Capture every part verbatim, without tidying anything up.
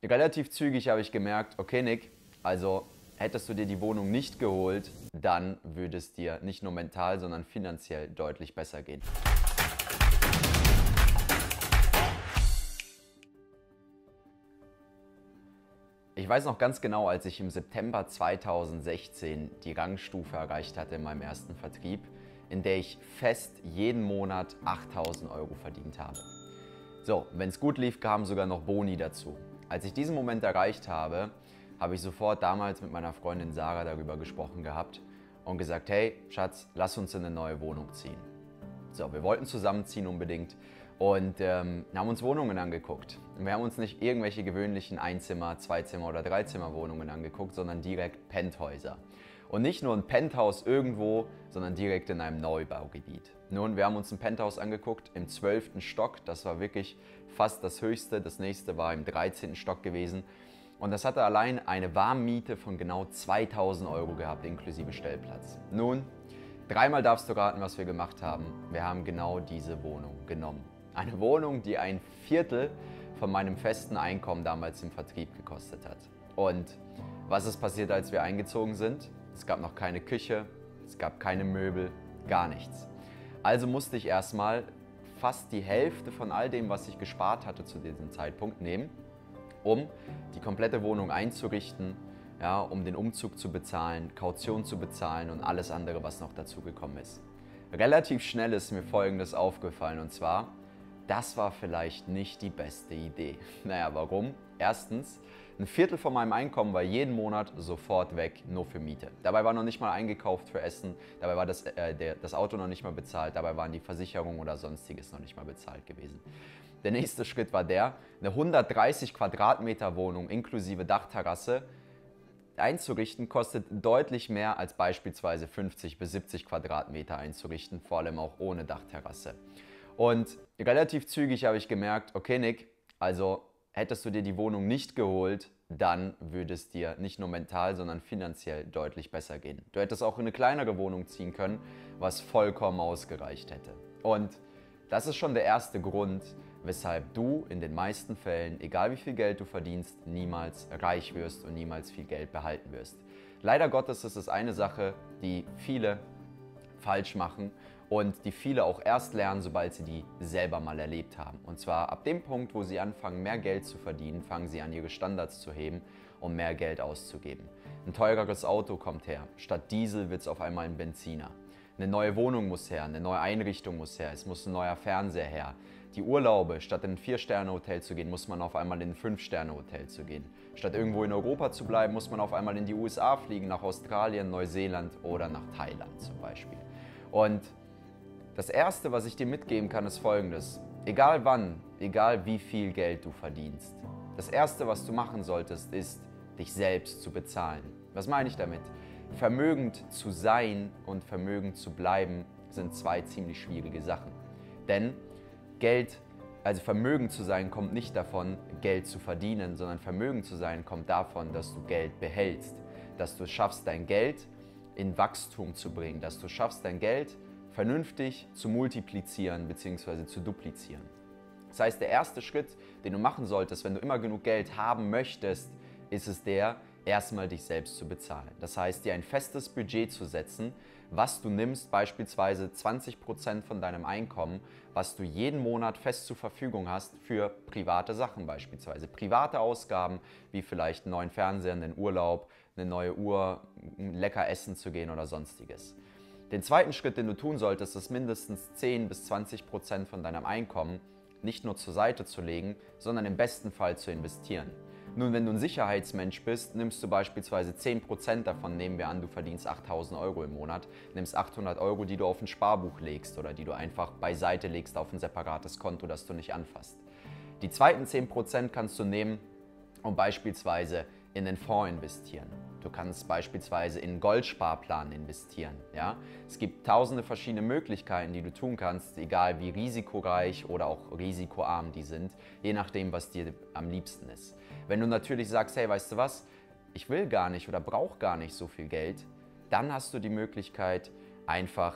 Relativ zügig habe ich gemerkt, okay Nick, also hättest du dir die Wohnung nicht geholt, dann würde es dir nicht nur mental, sondern finanziell deutlich besser gehen. Ich weiß noch ganz genau, als ich im September zweitausendsechzehn die Rangstufe erreicht hatte in meinem ersten Vertrieb, in der ich fest jeden Monat achttausend Euro verdient habe. So, wenn es gut lief, kamen sogar noch Boni dazu. Als ich diesen Moment erreicht habe, habe ich sofort damals mit meiner Freundin Sarah darüber gesprochen gehabt und gesagt, hey Schatz, lass uns in eine neue Wohnung ziehen. So, wir wollten zusammenziehen unbedingt und ähm, haben uns Wohnungen angeguckt. Wir haben uns nicht irgendwelche gewöhnlichen Einzimmer-, Zweizimmer- oder Dreizimmer-Wohnungen angeguckt, sondern direkt Penthäuser. Und nicht nur ein Penthouse irgendwo, sondern direkt in einem Neubaugebiet. Nun, wir haben uns ein Penthouse angeguckt im zwölften Stock. Das war wirklich fast das höchste. Das nächste war im dreizehnten Stock gewesen. Und das hatte allein eine Warmmiete von genau zweitausend Euro gehabt, inklusive Stellplatz. Nun, dreimal darfst du raten, was wir gemacht haben. Wir haben genau diese Wohnung genommen. Eine Wohnung, die ein Viertel von meinem festen Einkommen damals im Vertrieb gekostet hat. Und was ist passiert, als wir eingezogen sind? Es gab noch keine Küche, es gab keine Möbel, gar nichts. Also musste ich erstmal fast die Hälfte von all dem, was ich gespart hatte zu diesem Zeitpunkt, nehmen, um die komplette Wohnung einzurichten, ja, um den Umzug zu bezahlen, Kaution zu bezahlen und alles andere, was noch dazu gekommen ist. Relativ schnell ist mir Folgendes aufgefallen, und zwar, das war vielleicht nicht die beste Idee. Naja, warum? Erstens, ein Viertel von meinem Einkommen war jeden Monat sofort weg, nur für Miete. Dabei war noch nicht mal eingekauft für Essen, dabei war das, äh, der, das Auto noch nicht mal bezahlt, dabei waren die Versicherungen oder sonstiges noch nicht mal bezahlt gewesen. Der nächste Schritt war der, eine hundertdreißig Quadratmeter Wohnung inklusive Dachterrasse einzurichten, kostet deutlich mehr als beispielsweise fünfzig bis siebzig Quadratmeter einzurichten, vor allem auch ohne Dachterrasse. Und relativ zügig habe ich gemerkt, okay Nick, also hättest du dir die Wohnung nicht geholt, dann würde es dir nicht nur mental, sondern finanziell deutlich besser gehen. Du hättest auch in eine kleinere Wohnung ziehen können, was vollkommen ausgereicht hätte. Und das ist schon der erste Grund, weshalb du in den meisten Fällen, egal wie viel Geld du verdienst, niemals reich wirst und niemals viel Geld behalten wirst. Leider Gottes ist es eine Sache, die viele falsch machen und die viele auch erst lernen, sobald sie die selber mal erlebt haben. Und zwar ab dem Punkt, wo sie anfangen, mehr Geld zu verdienen, fangen sie an, ihre Standards zu heben, um mehr Geld auszugeben. Ein teureres Auto kommt her, statt Diesel wird es auf einmal ein Benziner. Eine neue Wohnung muss her, eine neue Einrichtung muss her, es muss ein neuer Fernseher her. Die Urlaube, statt in ein Vier-Sterne-Hotel zu gehen, muss man auf einmal in ein Fünf-Sterne-Hotel zu gehen. Statt irgendwo in Europa zu bleiben, muss man auf einmal in die U S A fliegen, nach Australien, Neuseeland oder nach Thailand zum Beispiel. Und das Erste, was ich dir mitgeben kann, ist Folgendes. Egal wann, egal wie viel Geld du verdienst, das Erste, was du machen solltest, ist, dich selbst zu bezahlen. Was meine ich damit? Vermögend zu sein und vermögend zu bleiben, sind zwei ziemlich schwierige Sachen. Denn Geld, also vermögend zu sein, kommt nicht davon, Geld zu verdienen, sondern vermögend zu sein kommt davon, dass du Geld behältst, dass du es schaffst, dein Geld in Wachstum zu bringen, dass du schaffst, dein Geld vernünftig zu multiplizieren bzw. zu duplizieren. Das heißt, der erste Schritt, den du machen solltest, wenn du immer genug Geld haben möchtest, ist es der, erstmal dich selbst zu bezahlen. Das heißt, dir ein festes Budget zu setzen, was du nimmst, beispielsweise zwanzig Prozent von deinem Einkommen, was du jeden Monat fest zur Verfügung hast für private Sachen beispielsweise. Private Ausgaben, wie vielleicht einen neuen Fernseher, einen Urlaub, eine neue Uhr, lecker essen zu gehen oder sonstiges. Den zweiten Schritt, den du tun solltest, ist mindestens zehn bis zwanzig Prozent von deinem Einkommen nicht nur zur Seite zu legen, sondern im besten Fall zu investieren. Nun, wenn du ein Sicherheitsmensch bist, nimmst du beispielsweise zehn Prozent davon, nehmen wir an, du verdienst achttausend Euro im Monat, nimmst achthundert Euro, die du auf ein Sparbuch legst oder die du einfach beiseite legst auf ein separates Konto, das du nicht anfasst. Die zweiten zehn Prozent kannst du nehmen und beispielsweise in den Fonds investieren. Du kannst beispielsweise in einen Goldsparplan investieren. Ja? Es gibt tausende verschiedene Möglichkeiten, die du tun kannst, egal wie risikoreich oder auch risikoarm die sind, je nachdem, was dir am liebsten ist. Wenn du natürlich sagst, hey, weißt du was, ich will gar nicht oder brauche gar nicht so viel Geld, dann hast du die Möglichkeit, einfach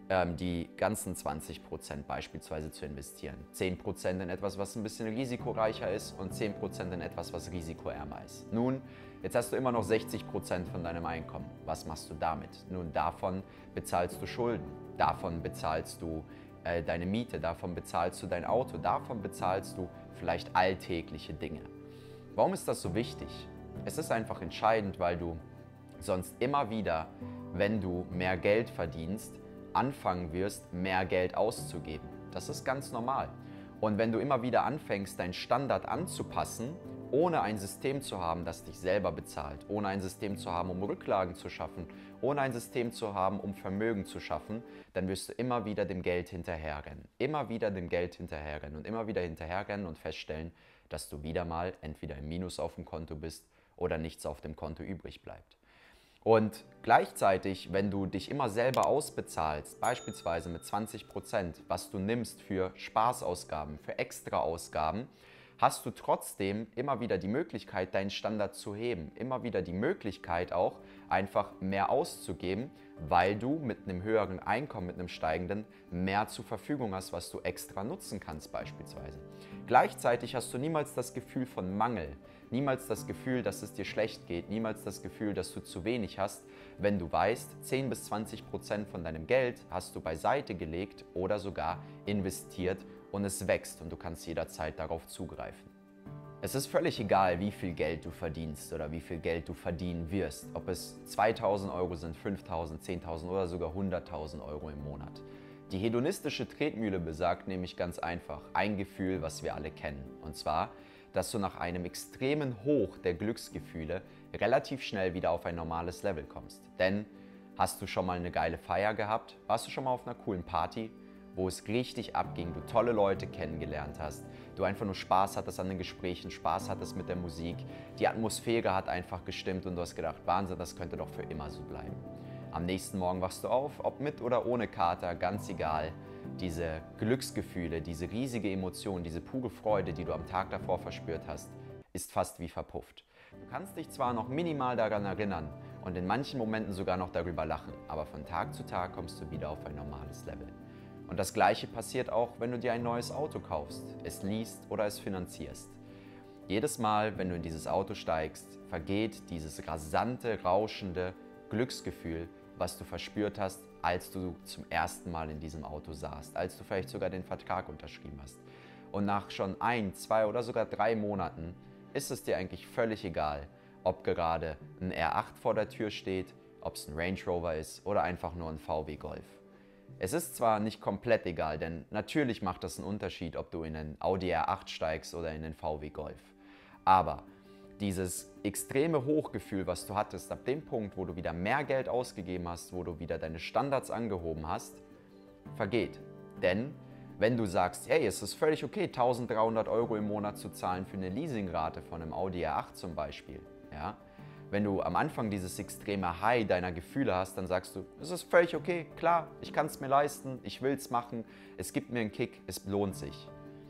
ähm, die ganzen zwanzig Prozent beispielsweise zu investieren. zehn Prozent in etwas, was ein bisschen risikoreicher ist und zehn Prozent in etwas, was risikoärmer ist. Nun, jetzt hast du immer noch sechzig Prozent von deinem Einkommen. Was machst du damit? Nun, davon bezahlst du Schulden, davon bezahlst du äh, deine Miete, davon bezahlst du dein Auto, davon bezahlst du vielleicht alltägliche Dinge. Warum ist das so wichtig? Es ist einfach entscheidend, weil du sonst immer wieder, wenn du mehr Geld verdienst, anfangen wirst, mehr Geld auszugeben. Das ist ganz normal. Und wenn du immer wieder anfängst, deinen Standard anzupassen, ohne ein System zu haben, das dich selber bezahlt, ohne ein System zu haben, um Rücklagen zu schaffen, ohne ein System zu haben, um Vermögen zu schaffen, dann wirst du immer wieder dem Geld hinterherrennen. Immer wieder dem Geld hinterherrennen und immer wieder hinterherrennen und feststellen, dass du wieder mal entweder im Minus auf dem Konto bist oder nichts auf dem Konto übrig bleibt. Und gleichzeitig, wenn du dich immer selber ausbezahlst, beispielsweise mit zwanzig Prozent, was du nimmst für Spaßausgaben, für Extraausgaben, hast du trotzdem immer wieder die Möglichkeit, deinen Standard zu heben. Immer wieder die Möglichkeit auch, einfach mehr auszugeben, weil du mit einem höheren Einkommen, mit einem steigenden, mehr zur Verfügung hast, was du extra nutzen kannst beispielsweise. Gleichzeitig hast du niemals das Gefühl von Mangel, niemals das Gefühl, dass es dir schlecht geht, niemals das Gefühl, dass du zu wenig hast, wenn du weißt, zehn bis zwanzig Prozent von deinem Geld hast du beiseite gelegt oder sogar investiert und es wächst und du kannst jederzeit darauf zugreifen. Es ist völlig egal, wie viel Geld du verdienst oder wie viel Geld du verdienen wirst, ob es zweitausend Euro sind, fünftausend, zehntausend oder sogar hunderttausend Euro im Monat. Die hedonistische Tretmühle besagt nämlich ganz einfach ein Gefühl, was wir alle kennen, und zwar, dass du nach einem extremen Hoch der Glücksgefühle relativ schnell wieder auf ein normales Level kommst. Denn hast du schon mal eine geile Feier gehabt? Warst du schon mal auf einer coolen Party, wo es richtig abging, du tolle Leute kennengelernt hast, du einfach nur Spaß hattest an den Gesprächen, Spaß hattest mit der Musik, die Atmosphäre hat einfach gestimmt und du hast gedacht, Wahnsinn, das könnte doch für immer so bleiben. Am nächsten Morgen wachst du auf, ob mit oder ohne Kater, ganz egal. Diese Glücksgefühle, diese riesige Emotion, diese pure Freude, die du am Tag davor verspürt hast, ist fast wie verpufft. Du kannst dich zwar noch minimal daran erinnern und in manchen Momenten sogar noch darüber lachen, aber von Tag zu Tag kommst du wieder auf ein normales Level. Und das Gleiche passiert auch, wenn du dir ein neues Auto kaufst, es liest oder es finanzierst. Jedes Mal, wenn du in dieses Auto steigst, vergeht dieses rasante, rauschende Glücksgefühl, was du verspürt hast, als du zum ersten Mal in diesem Auto saßt, als du vielleicht sogar den Vertrag unterschrieben hast. Und nach schon ein, zwei oder sogar drei Monaten ist es dir eigentlich völlig egal, ob gerade ein R acht vor der Tür steht, ob es ein Range Rover ist oder einfach nur ein V W Golf. Es ist zwar nicht komplett egal, denn natürlich macht das einen Unterschied, ob du in einen Audi R acht steigst oder in den V W Golf. Aber dieses extreme Hochgefühl, was du hattest, ab dem Punkt, wo du wieder mehr Geld ausgegeben hast, wo du wieder deine Standards angehoben hast, vergeht. Denn wenn du sagst, hey, es ist völlig okay, eintausenddreihundert Euro im Monat zu zahlen für eine Leasingrate von einem Audi R acht zum Beispiel, ja, wenn du am Anfang dieses extreme High deiner Gefühle hast, dann sagst du, es ist völlig okay, klar, ich kann es mir leisten, ich will es machen, es gibt mir einen Kick, es lohnt sich.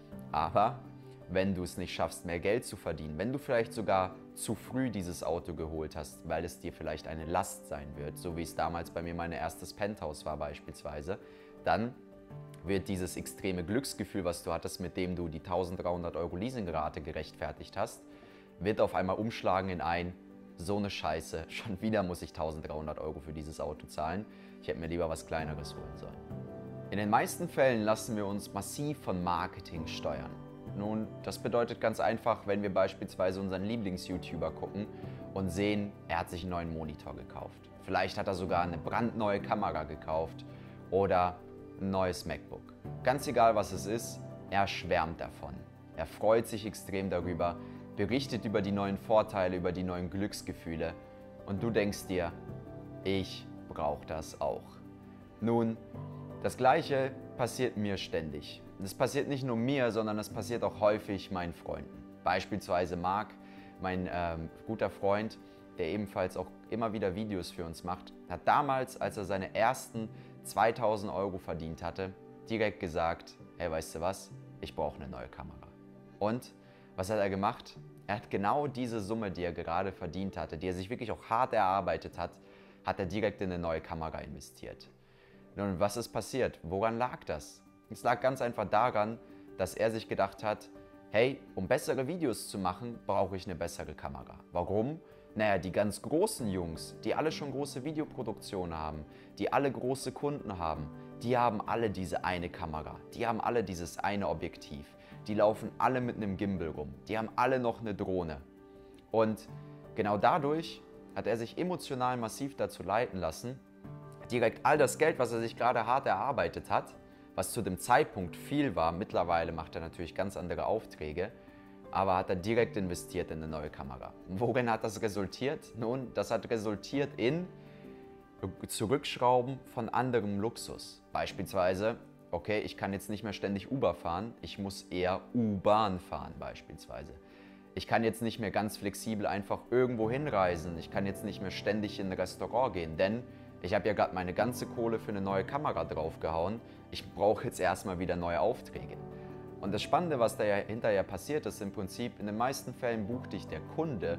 Aber wenn du es nicht schaffst, mehr Geld zu verdienen, wenn du vielleicht sogar zu früh dieses Auto geholt hast, weil es dir vielleicht eine Last sein wird, so wie es damals bei mir mein erstes Penthouse war beispielsweise, dann wird dieses extreme Glücksgefühl, was du hattest, mit dem du die eintausenddreihundert Euro Leasingrate gerechtfertigt hast, wird auf einmal umschlagen in ein, so eine Scheiße, schon wieder muss ich eintausenddreihundert Euro für dieses Auto zahlen, ich hätte mir lieber was Kleineres holen sollen. In den meisten Fällen lassen wir uns massiv von Marketing steuern. Nun, das bedeutet ganz einfach, wenn wir beispielsweise unseren Lieblings-YouTuber gucken und sehen, er hat sich einen neuen Monitor gekauft. Vielleicht hat er sogar eine brandneue Kamera gekauft oder ein neues MacBook. Ganz egal, was es ist, er schwärmt davon. Er freut sich extrem darüber, berichtet über die neuen Vorteile, über die neuen Glücksgefühle und du denkst dir, ich brauche das auch. Nun, das Gleiche passiert mir ständig. Das passiert nicht nur mir, sondern es passiert auch häufig meinen Freunden. Beispielsweise Marc, mein ähm, guter Freund, der ebenfalls auch immer wieder Videos für uns macht, hat damals, als er seine ersten zweitausend Euro verdient hatte, direkt gesagt, hey, weißt du was, ich brauche eine neue Kamera. Und was hat er gemacht? Er hat genau diese Summe, die er gerade verdient hatte, die er sich wirklich auch hart erarbeitet hat, hat er direkt in eine neue Kamera investiert. Nun, was ist passiert? Woran lag das? Es lag ganz einfach daran, dass er sich gedacht hat, hey, um bessere Videos zu machen, brauche ich eine bessere Kamera. Warum? Naja, die ganz großen Jungs, die alle schon große Videoproduktionen haben, die alle große Kunden haben, die haben alle diese eine Kamera, die haben alle dieses eine Objektiv, die laufen alle mit einem Gimbal rum, die haben alle noch eine Drohne. Und genau dadurch hat er sich emotional massiv dazu leiten lassen, direkt all das Geld, was er sich gerade hart erarbeitet hat, was zu dem Zeitpunkt viel war, mittlerweile macht er natürlich ganz andere Aufträge, aber hat er direkt investiert in eine neue Kamera. Worin hat das resultiert? Nun, das hat resultiert in Zurückschrauben von anderem Luxus. Beispielsweise, okay, ich kann jetzt nicht mehr ständig Uber fahren, ich muss eher U-Bahn fahren beispielsweise. Ich kann jetzt nicht mehr ganz flexibel einfach irgendwo hinreisen, ich kann jetzt nicht mehr ständig in ein Restaurant gehen, denn ich habe ja gerade meine ganze Kohle für eine neue Kamera draufgehauen, ich brauche jetzt erstmal wieder neue Aufträge. Und das Spannende, was da ja hinterher passiert ist, im Prinzip, in den meisten Fällen bucht dich der Kunde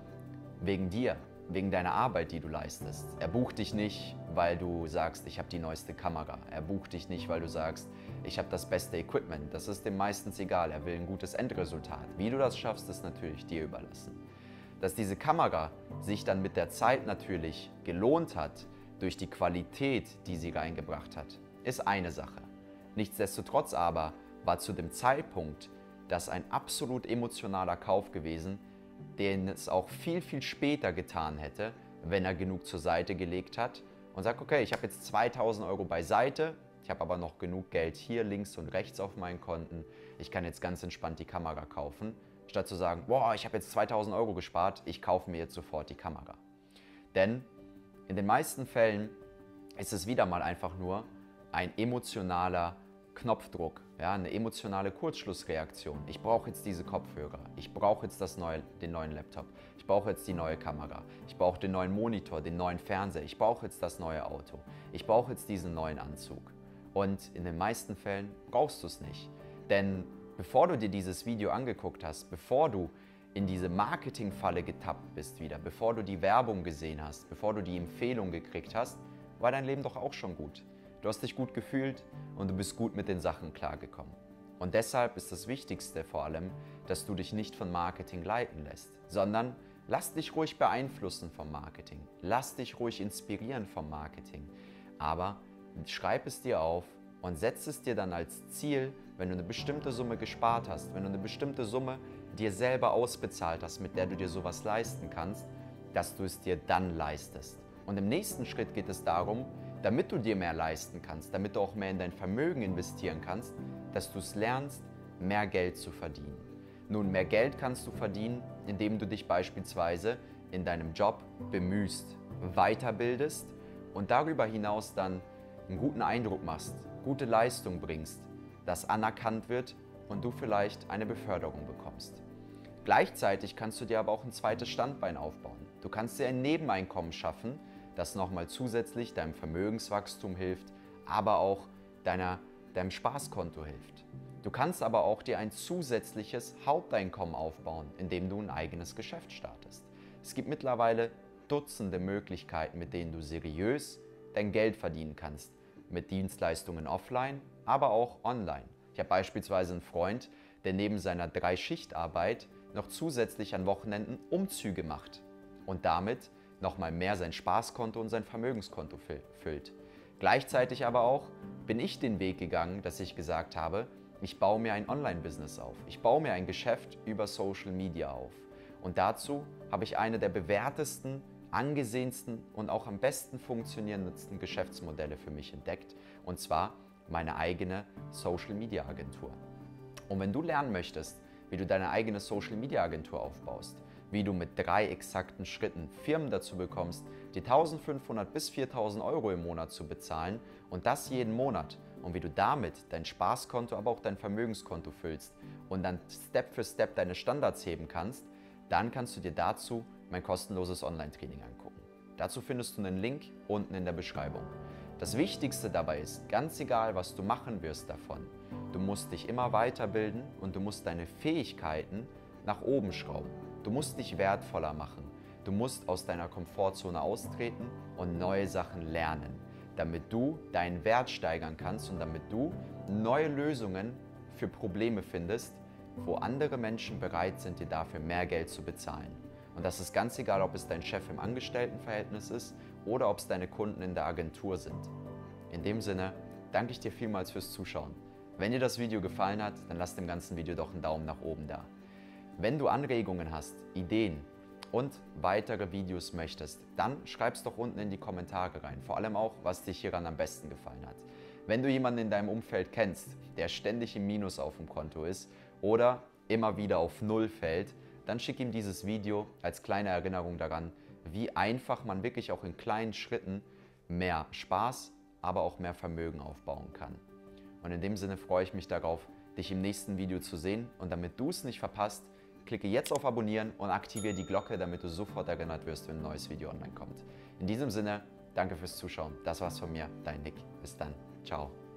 wegen dir, wegen deiner Arbeit, die du leistest. Er bucht dich nicht, weil du sagst, ich habe die neueste Kamera. Er bucht dich nicht, weil du sagst, ich habe das beste Equipment. Das ist dem meistens egal. Er will ein gutes Endresultat. Wie du das schaffst, ist natürlich dir überlassen. Dass diese Kamera sich dann mit der Zeit natürlich gelohnt hat, durch die Qualität, die sie reingebracht hat, ist eine Sache. Nichtsdestotrotz aber war zu dem Zeitpunkt das ein absolut emotionaler Kauf gewesen, den es auch viel, viel später getan hätte, wenn er genug zur Seite gelegt hat und sagt, okay, ich habe jetzt zweitausend Euro beiseite, ich habe aber noch genug Geld hier links und rechts auf meinen Konten, ich kann jetzt ganz entspannt die Kamera kaufen, statt zu sagen, boah, ich habe jetzt zweitausend Euro gespart, ich kaufe mir jetzt sofort die Kamera. Denn in den meisten Fällen ist es wieder mal einfach nur ein emotionaler Knopfdruck, ja, eine emotionale Kurzschlussreaktion. Ich brauche jetzt diese Kopfhörer, ich brauche jetzt das neue, den neuen Laptop, ich brauche jetzt die neue Kamera, ich brauche den neuen Monitor, den neuen Fernseher, ich brauche jetzt das neue Auto, ich brauche jetzt diesen neuen Anzug. Und in den meisten Fällen brauchst du es nicht. Denn bevor du dir dieses Video angeguckt hast, bevor du in diese Marketingfalle getappt bist wieder, bevor du die Werbung gesehen hast, bevor du die Empfehlung gekriegt hast, war dein Leben doch auch schon gut. Du hast dich gut gefühlt und du bist gut mit den Sachen klargekommen. Und deshalb ist das Wichtigste vor allem, dass du dich nicht von Marketing leiten lässt, sondern lass dich ruhig beeinflussen vom Marketing. Lass dich ruhig inspirieren vom Marketing. Aber schreib es dir auf und setz es dir dann als Ziel, wenn du eine bestimmte Summe gespart hast, wenn du eine bestimmte Summe dir selber ausbezahlt hast, mit der du dir sowas leisten kannst, dass du es dir dann leistest. Und im nächsten Schritt geht es darum, damit du dir mehr leisten kannst, damit du auch mehr in dein Vermögen investieren kannst, dass du es lernst, mehr Geld zu verdienen. Nun, mehr Geld kannst du verdienen, indem du dich beispielsweise in deinem Job bemühst, weiterbildest und darüber hinaus dann einen guten Eindruck machst, gute Leistung bringst, das anerkannt wird und du vielleicht eine Beförderung bekommst. Gleichzeitig kannst du dir aber auch ein zweites Standbein aufbauen. Du kannst dir ein Nebeneinkommen schaffen, das nochmal zusätzlich deinem Vermögenswachstum hilft, aber auch deiner, deinem Spaßkonto hilft. Du kannst aber auch dir ein zusätzliches Haupteinkommen aufbauen, indem du ein eigenes Geschäft startest. Es gibt mittlerweile Dutzende Möglichkeiten, mit denen du seriös dein Geld verdienen kannst, mit Dienstleistungen offline, aber auch online. Ich habe beispielsweise einen Freund, der neben seiner Drei-Schicht-Arbeit noch zusätzlich an Wochenenden Umzüge macht und damit nochmal mehr sein Spaßkonto und sein Vermögenskonto füllt. Gleichzeitig aber auch bin ich den Weg gegangen, dass ich gesagt habe, ich baue mir ein Online-Business auf. Ich baue mir ein Geschäft über Social Media auf. Und dazu habe ich eine der bewährtesten, angesehensten und auch am besten funktionierendsten Geschäftsmodelle für mich entdeckt. Und zwar meine eigene Social Media Agentur. Und wenn du lernen möchtest, wie du deine eigene Social Media Agentur aufbaust, wie du mit drei exakten Schritten Firmen dazu bekommst, die eintausendfünfhundert bis viertausend Euro im Monat zu bezahlen und das jeden Monat und wie du damit dein Spaßkonto, aber auch dein Vermögenskonto füllst und dann Step für Step deine Standards heben kannst, dann kannst du dir dazu mein kostenloses Online-Training angucken. Dazu findest du einen Link unten in der Beschreibung. Das Wichtigste dabei ist, ganz egal, was du machen wirst davon, du musst dich immer weiterbilden und du musst deine Fähigkeiten nach oben schrauben. Du musst dich wertvoller machen. Du musst aus deiner Komfortzone austreten und neue Sachen lernen. damit du deinen Wert steigern kannst und damit du neue Lösungen für Probleme findest, wo andere Menschen bereit sind, dir dafür mehr Geld zu bezahlen. Und das ist ganz egal, ob es dein Chef im Angestelltenverhältnis ist oder ob es deine Kunden in der Agentur sind. In dem Sinne danke ich dir vielmals fürs Zuschauen. Wenn dir das Video gefallen hat, dann lass dem ganzen Video doch einen Daumen nach oben da. Wenn du Anregungen hast, Ideen und weitere Videos möchtest, dann schreib es doch unten in die Kommentare rein. Vor allem auch, was dich hieran am besten gefallen hat. Wenn du jemanden in deinem Umfeld kennst, der ständig im Minus auf dem Konto ist oder immer wieder auf Null fällt, dann schick ihm dieses Video als kleine Erinnerung daran, wie einfach man wirklich auch in kleinen Schritten mehr Spaß, aber auch mehr Vermögen aufbauen kann. Und in dem Sinne freue ich mich darauf, dich im nächsten Video zu sehen. Und damit du es nicht verpasst, klicke jetzt auf Abonnieren und aktiviere die Glocke, damit du sofort erinnert wirst, wenn ein neues Video online kommt. In diesem Sinne, danke fürs Zuschauen. Das war's von mir, dein Nick. Bis dann. Ciao.